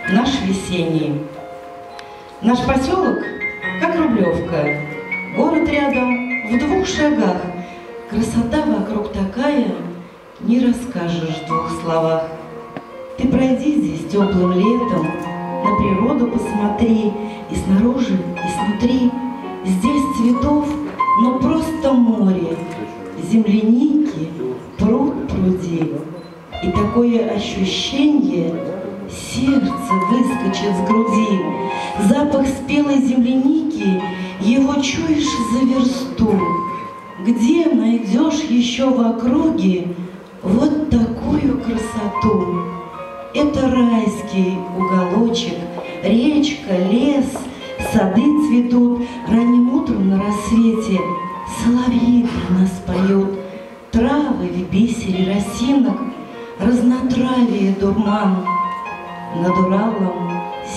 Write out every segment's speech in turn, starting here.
наш весенний. Наш поселок, как Рублевка, город рядом, в 2 шагах. Красота вокруг такая, не расскажешь в 2 словах. Ты пройди здесь теплым летом, на природу посмотри, и снаружи, и снутри. Здесь цветов, но просто море, земляники, пруд пруди. И такое ощущение, сердце выскочит с груди. Запах спелой земляники, его чуешь за версту. Где найдешь еще в округе вот такую красоту? Это райский уголочек, речка, лес, сады цветут. Ранним утром на рассвете соловьи для нас поют. Травы в бисере росинок, разнотравие дурман. Над Уралом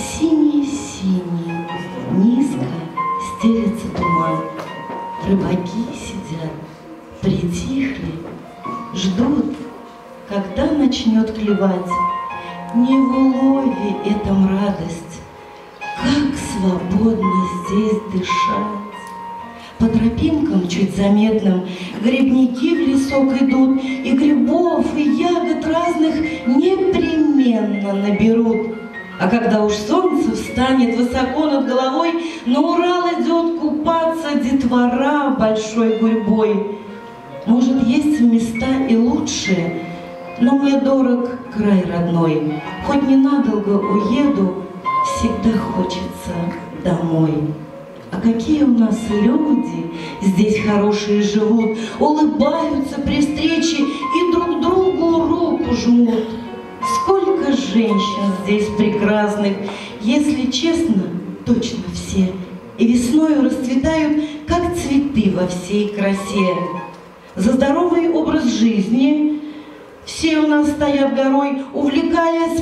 синий-синий, низко стелется туман. Рыбаки сидят, притихли, ждут, когда начнет клевать. Не в улове этом радость, как свободно здесь дышать. По тропинкам чуть заметным грибники в лесок идут, и грибов, и ягод разных непременно наберут. А когда уж солнце встанет высоко над головой, на Урал идет купаться детвора большой гурьбой. Может, есть места и лучшие, но мне дорог край родной. Хоть ненадолго уеду, всегда хочется домой. А какие у нас люди здесь хорошие живут, улыбаются при встрече и друг другу руку жмут. Сколько женщин здесь прекрасных, если честно, точно все. И весною расцветают, как цветы во всей красе. За здоровый образ жизни все у нас стоят горой, увлекаясь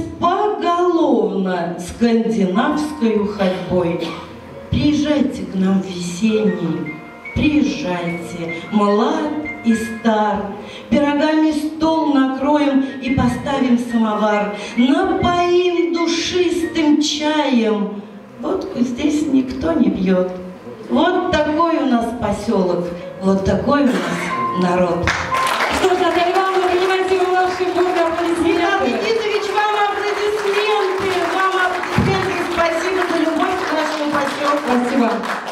поголовно скандинавской ходьбой. Приезжайте к нам весенний, приезжайте, млад и стар. Пирогами стол накроем и поставим самовар. Напоим душистым чаем. Водку здесь никто не пьет. Вот такой у нас поселок, вот такой у нас народ. Что ж, Наталья Ивановна, принимайте ваши бурные аплодисменты. Михаил Никитович, вам аплодисменты. Вам аплодисменты. Спасибо за любовь к нашему поселку. Спасибо.